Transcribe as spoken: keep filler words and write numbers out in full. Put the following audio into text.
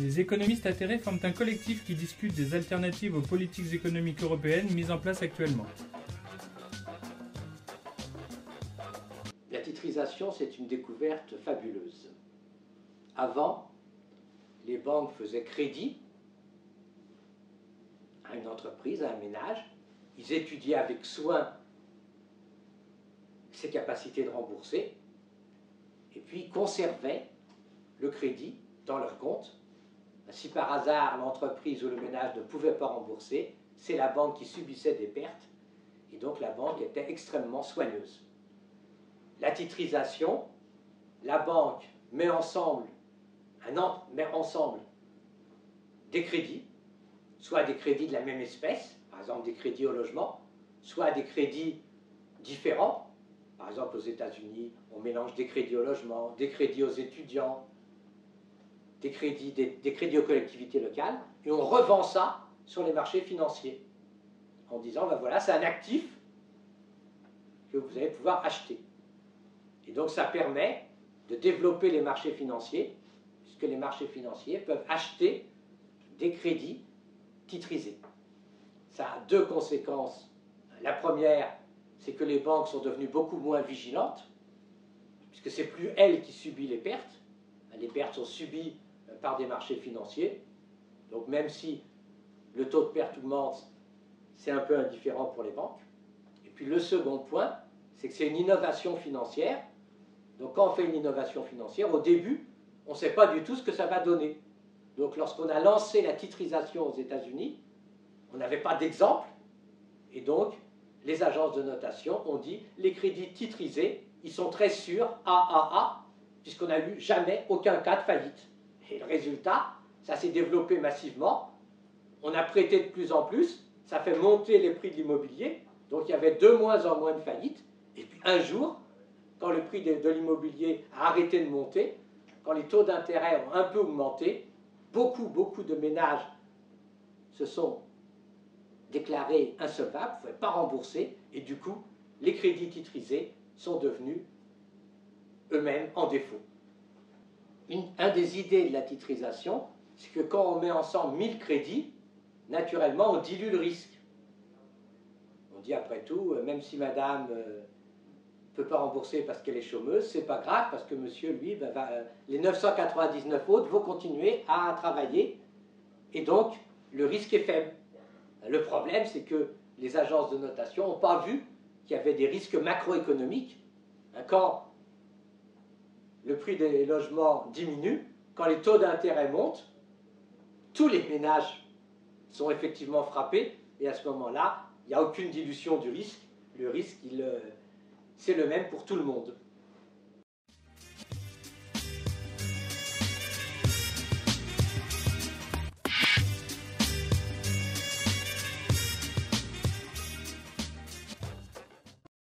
Les économistes atterrés forment un collectif qui discute des alternatives aux politiques économiques européennes mises en place actuellement. La titrisation, c'est une découverte fabuleuse. Avant, les banques faisaient crédit à une entreprise, à un ménage. Ils étudiaient avec soin ses capacités de rembourser et puis conservaient le crédit dans leur compte. Si par hasard l'entreprise ou le ménage ne pouvait pas rembourser, c'est la banque qui subissait des pertes et donc la banque était extrêmement soigneuse. La titrisation, la banque met ensemble, un an, met ensemble des crédits, soit des crédits de la même espèce, par exemple des crédits au logement, soit des crédits différents. Par exemple, aux États-Unis, on mélange des crédits au logement, des crédits aux étudiants, des crédits, des, des crédits aux collectivités locales, et on revend ça sur les marchés financiers, en disant, ben voilà, c'est un actif que vous allez pouvoir acheter. Et donc ça permet de développer les marchés financiers, puisque les marchés financiers peuvent acheter des crédits titrisés. Ça a deux conséquences. La première, c'est que les banques sont devenues beaucoup moins vigilantes, puisque c'est plus elles qui subissent les pertes. Les pertes sont subies par des marchés financiers. Donc même si le taux de perte augmente, c'est un peu indifférent pour les banques. Et puis le second point, c'est que c'est une innovation financière. Donc quand on fait une innovation financière, au début, on ne sait pas du tout ce que ça va donner. Donc lorsqu'on a lancé la titrisation aux États-Unis, on n'avait pas d'exemple. Et donc, les agences de notation ont dit les crédits titrisés, ils sont très sûrs, A A A, puisqu'on n'a eu jamais aucun cas de faillite. Et le résultat, ça s'est développé massivement. On a prêté de plus en plus, ça fait monter les prix de l'immobilier, donc il y avait de moins en moins de faillites. Et puis un jour, quand le prix de, de l'immobilier a arrêté de monter, quand les taux d'intérêt ont un peu augmenté, beaucoup, beaucoup de ménages se sont déclarés insolvables, ne pouvaient pas rembourser, et du coup, les crédits titrisés sont devenus eux-mêmes en défaut. Une, un des idées de la titrisation, c'est que quand on met ensemble mille crédits, naturellement, on dilue le risque. On dit après tout, même si madame ne euh, peut pas rembourser parce qu'elle est chômeuse, c'est pas grave, parce que monsieur, lui, ben, va, euh, les neuf cent quatre-vingt-dix-neuf autres vont continuer à travailler, et donc, le risque est faible. Le problème, c'est que les agences de notation n'ont pas vu qu'il y avait des risques macroéconomiques. Quand le prix des logements diminue, quand les taux d'intérêt montent, tous les ménages sont effectivement frappés, et à ce moment-là, il n'y a aucune dilution du risque. Le risque, c'est le même pour tout le monde.